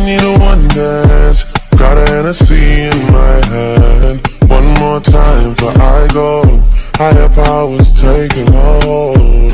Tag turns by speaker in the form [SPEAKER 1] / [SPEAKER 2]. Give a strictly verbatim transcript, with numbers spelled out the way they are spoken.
[SPEAKER 1] need a one dance. Got a Hennessy in my hand. One more time before I go. Higher powers taking a hold.